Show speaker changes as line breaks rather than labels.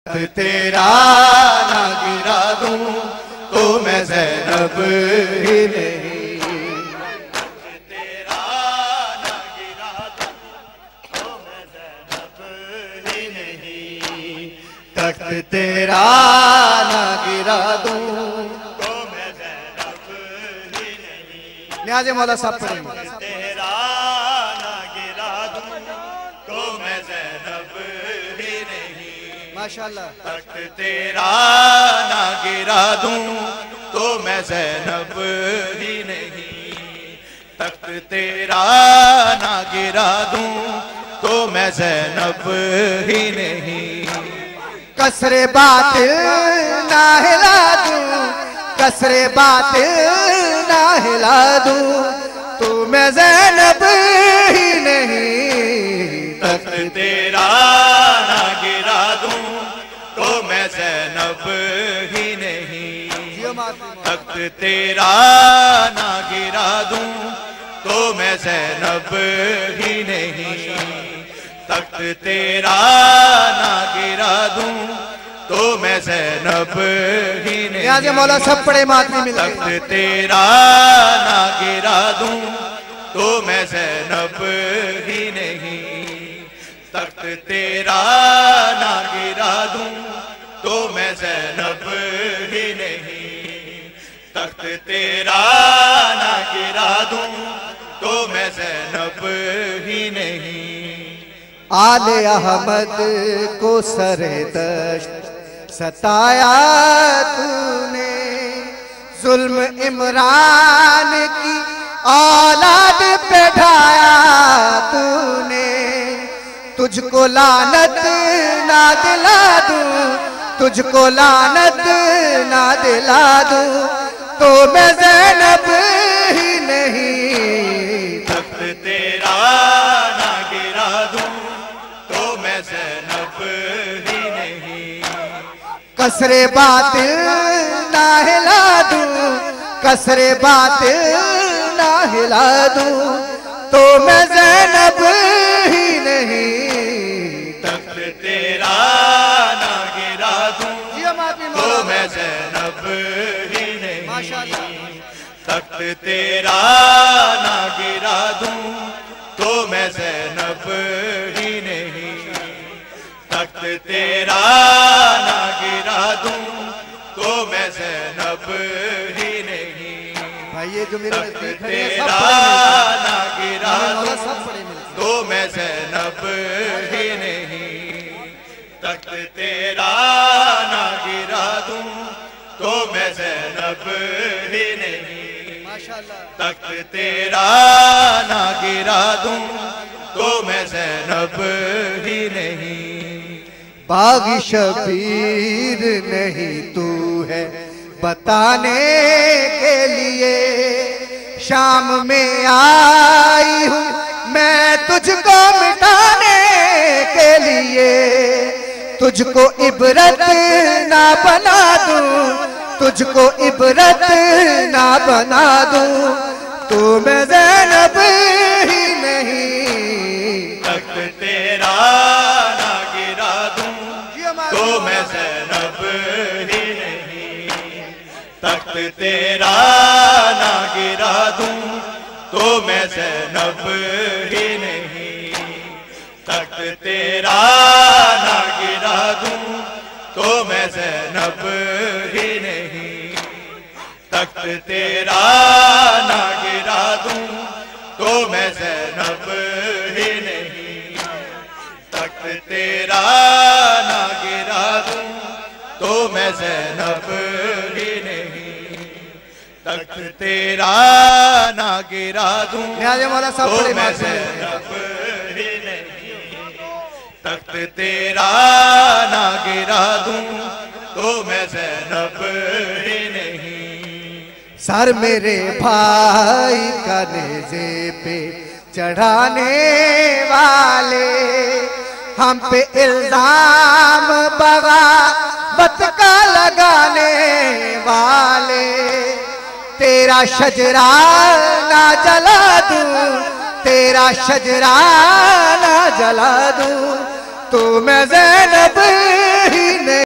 तेरा ना गिरा दूं तो मैं ज़ैनब ही नहीं। तेरा ना गिरा दूं तो मैं ज़ैनब ही नहीं। तख्त तेरा ना गिरा दूं तो मैं ज़ैनब ही नहीं। न्याज़े मौला साहब पढ़ेंगे। तेरा ना गिरा दूं तो मैं ज़ैनब ही नहीं। माशाअल्लाह। तख्त तेरा ना गिरा दूं तो मैं ज़ैनब ही नहीं। तख्त तेरा ना गिरा दूं तो मैं ज़ैनब ही नहीं। कसरे बातिल ना हिला दूं, कसरे बातिल ना हिला दूं तो मैं ज़ैनब ही नहीं। तख्त तेरा ना गिरा दूं तो मैं ज़ैनब ही नहीं। तख्त तेरा ना गिरा दूं तो मैं ज़ैनब ही नहीं। तख्त तेरा ना गिरा दूं तो मैं ज़ैनब ही नहीं। न्याज़े मौला सब पड़े मातमी मिल। तख्त तेरा ना गिरा दूं तो मैं ज़ैनब ही नहीं। तख्त तेरा ना गिरा दूं तो मैं ज़ैनब ही नहीं। तख्त तेरा ना गिरा दूं तो मैं ज़ैनब ही नहीं। आले अहमद को सरे दश्त सताया तूने, जुल्म इमरान की औलाद पे ढाया तूने। तुझको लानत ना दिला दूं, तुझको लानत ना दिला दूं तो मैं ज़ैनब ही नहीं। तख्त तेरा ना गिरा दूं तो मैं ज़ैनब ही नहीं। कसरे बातिल ना हिला दूं, कसरे बातिल ना हिला दूं तो मैं ज़ैनब ही नहीं। तख्त तेरा ना गिरा दूं तो मैं ज़ैनब ही नहीं। तख्त तेरा ना गिरा दूं तो मैं ज़ैनब ही नहीं। तख्त तेरा ना गिरा दूं तो मैं ज़ैनब ही नहीं। भाई ये जो मेरे नज़दीक है तेरा ना गिरा दूं तो मैं ज़ैनब ही नहीं। तख्त तेरा ना गिरा दूं तो मैं ज़ैनब ही नहीं। तख्त तेरा ना गिरा दूं तो मैं ज़ैनब ही नहीं। बागी शबीर नहीं तू है बताने के लिए, शाम में आई हूँ मैं तुझको मिटाने के लिए। तुझको इबरत ना बना दूं, तुझको इबरत ना बना दूं तो मैं ज़ैनब ही नहीं। तख्त तेरा ना गिरा दूं तो मैं ज़ैनब ही नहीं। तख्त तेरा ना गिरा दूं तो मैं ज़ैनब ही नहीं। तख्त तेरा ना गिरा दूं तो मैं ज़ैनब ही नहीं। तख्त तेरा ना गिरा दूं तो मैं ज़ैनब ही नहीं। तख्त तेरा ना गिरा दूं तो मैं ज़ैनब ही नहीं। तख्त तेरा ना गिरा दूं तो मैं ज़ैनब ही नहीं। तख्त तेरा ना गिरा दूं तो मैं ज़ैनब ही नहीं। सर मेरे भाई का नेज़े पे चढ़ाने वाले, हम पे इल्जाम बगावत का लगाने वाले। तेरा शजरा ना जला दूं, तेरा शजरा ना जला दूं तो मैं ज़ैनब